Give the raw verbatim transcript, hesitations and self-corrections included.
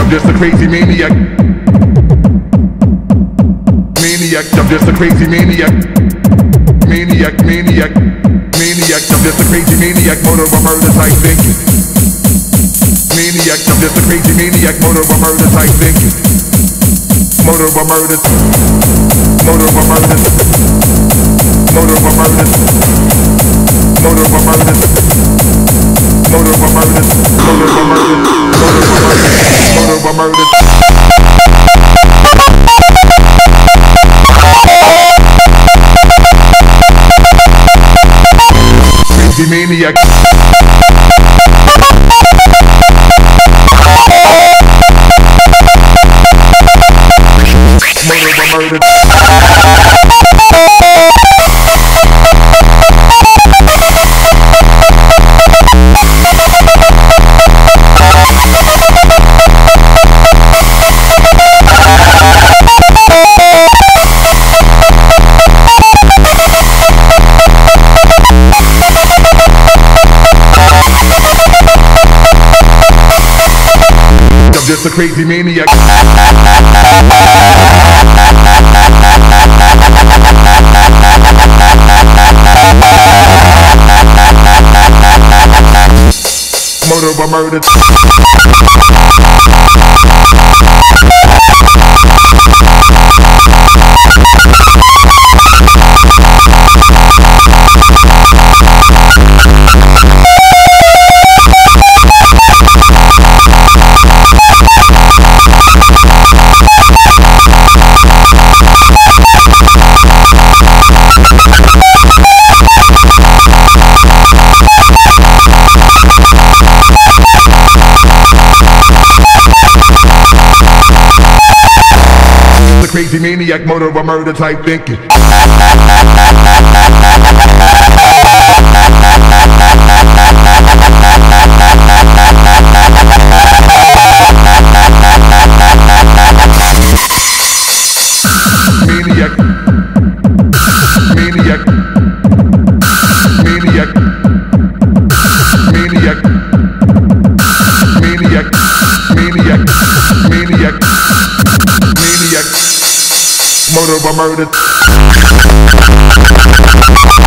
I'm just a crazy maniac. Maniac, I'm just a crazy maniac. Maniac, maniac, maniac, I'm just a crazy maniac, motor or murder type thinking. Maniac, I'm just a crazy maniac, motor or murder type thinking. Motor or murder, motor or murder, motor or murder, motor or murder, motor or murder, motor or murder, motor or murder, motor or murder. Crazy maniac. Murder, murder. I'm just a crazy maniac. Motor or murder. Crazy maniac, motor or murder type thinking. Maniac, maniac, maniac, maniac, maniac, maniac, maniac, maniac. Motor or murder.